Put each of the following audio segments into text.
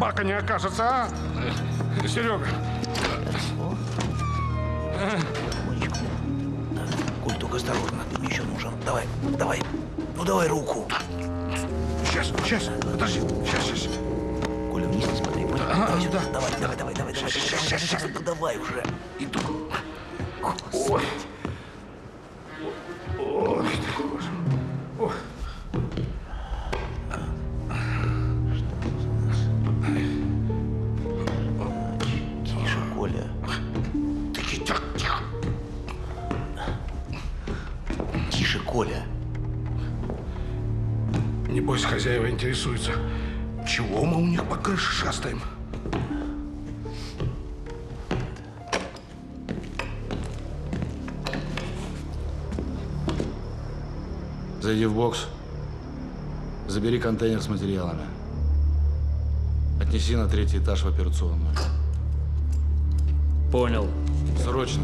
бака не окажется, а? Серега. Коль, только осторожно, ты мне еще нужен. Давай, давай. Ну давай руку. Сейчас, подожди, сейчас. Коля, вниз не смотри, понял? Давай сюда. Да. Давай. Сейчас. Ну давай уже. Иду. Господи. Ой, ты боже. Ой. Тише, Коля. Тихо. Тише, Коля. Небось, хозяева интересуются, чего мы у них по крыше шастаем. Зайди в бокс, забери контейнер с материалами. Отнеси на 3-й этаж в операционную. Понял. Срочно.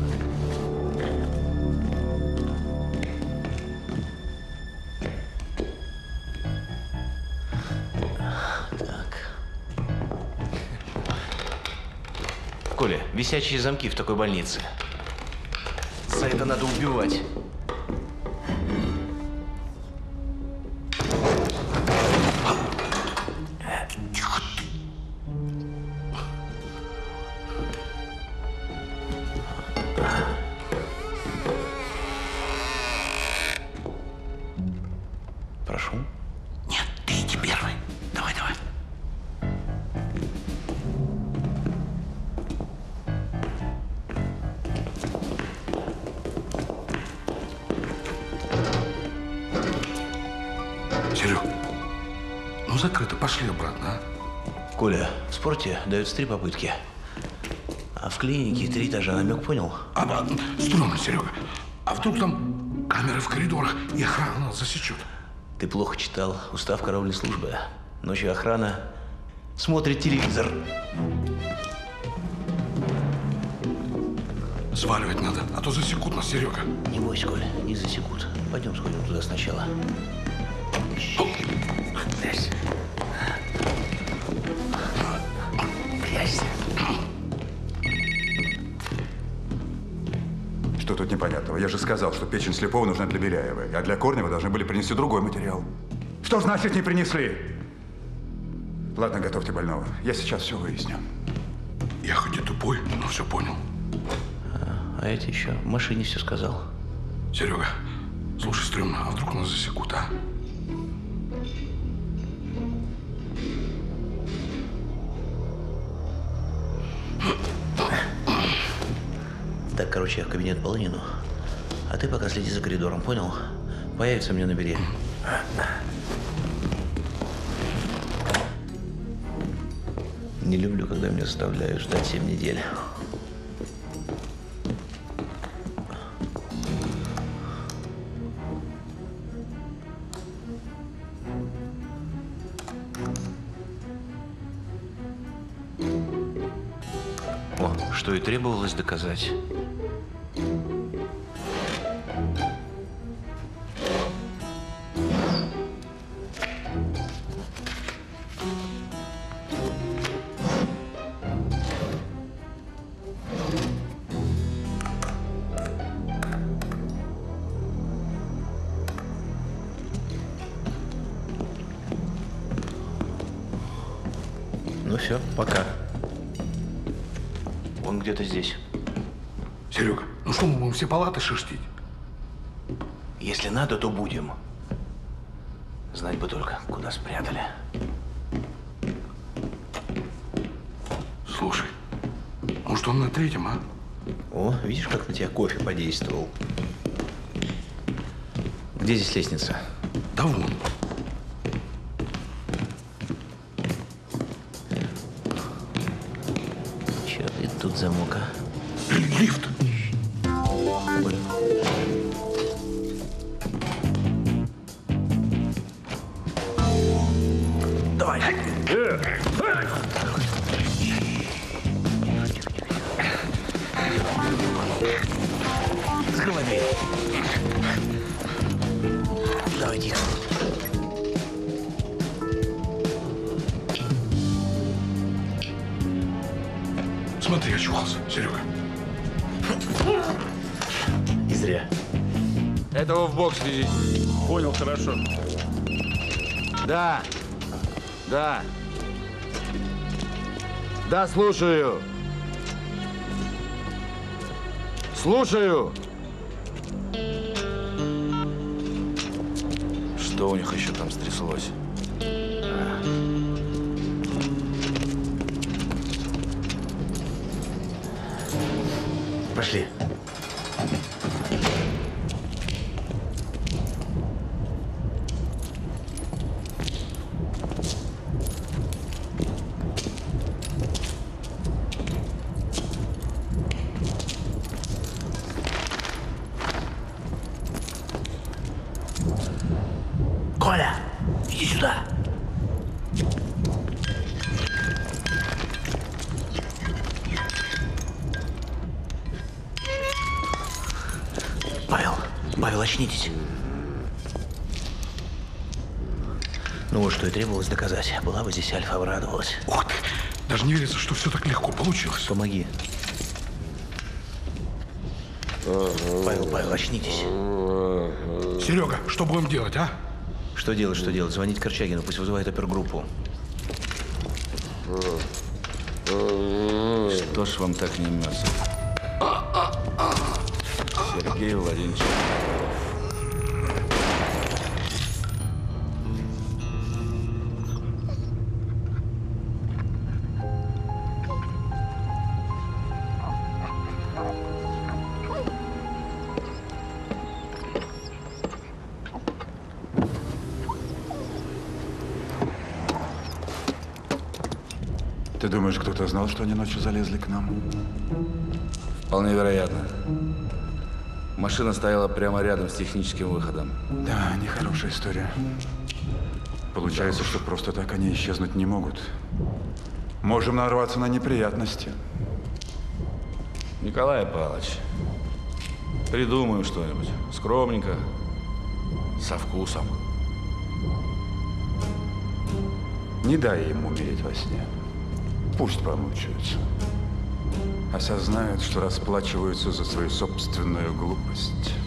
Коля, висячие замки в такой больнице. За это надо убивать. Прошу. Нет, ты иди первый. Давай. Серег, ну закрыто, пошли обратно, а? Коля, в спорте даются 3 попытки. А в клинике 3 этажа, намек понял? Стрёмно, Серега. А вдруг там камеры в коридорах и охрана нас засечет? Ты плохо читал устав караульной службы. Ночью охрана смотрит телевизор. Сваливать надо, а то засекут нас, Серега. Не бойся, Коля, не засекут. Пойдем сходим туда сначала. Грязь. Грязь. Что тут непонятного? Я же сказал, что печень слепого нужна для Беляева, а для Корнева должны были принести другой материал. Что значит не принесли? Ладно, готовьте больного. Я сейчас все выясню. Я хоть и тупой, но все понял. А эти еще в машине все сказал. Серега, слушай, стрёмно, а вдруг нас засекут, а? Так, короче, я в кабинет Полынину. А ты пока следи за коридором, понял? Появится, мне набери. Не люблю, когда меня заставляют ждать 7 недель. О, что и требовалось доказать. Ну все, пока. Он где-то здесь. Серега, ну что, мы будем все палаты шерстить? Если надо, то будем. Знать бы только, куда спрятали. Слушай, может, он на 3-м, а? О, видишь, как на тебя кофе подействовал? Где здесь лестница? Да вон. Черт, и тут замок, а? Лифт. Ой. Давай. Закрывай дверь. Давай, тихо. Смотри, очухался, Серега. И зря. Этого в бокс везите. Понял, хорошо. Да. Да. Да, слушаю. Слушаю. Что у них еще там стряслось? Пошли. Коля, иди сюда. Павел, очнитесь. Ну вот что и требовалось доказать. Была бы здесь Альфа, обрадовалась. Ух ты! Даже не верится, что все так легко получилось. Помоги. Павел, очнитесь. Серега, что будем делать, а? Что делать? Звонить Корчагину, пусть вызывает опергруппу. Что ж вам так не имется? Сергей Владимирович. Ты думаешь, кто-то знал, что они ночью залезли к нам? Вполне вероятно. Машина стояла прямо рядом с техническим выходом. Да, нехорошая история. Получается, что просто так они исчезнуть не могут. Можем нарваться на неприятности. Николай Павлович, придумаем что-нибудь. Скромненько, со вкусом. Не дай им умереть во сне. Пусть помучаются. Осознают, что расплачиваются за свою собственную глупость.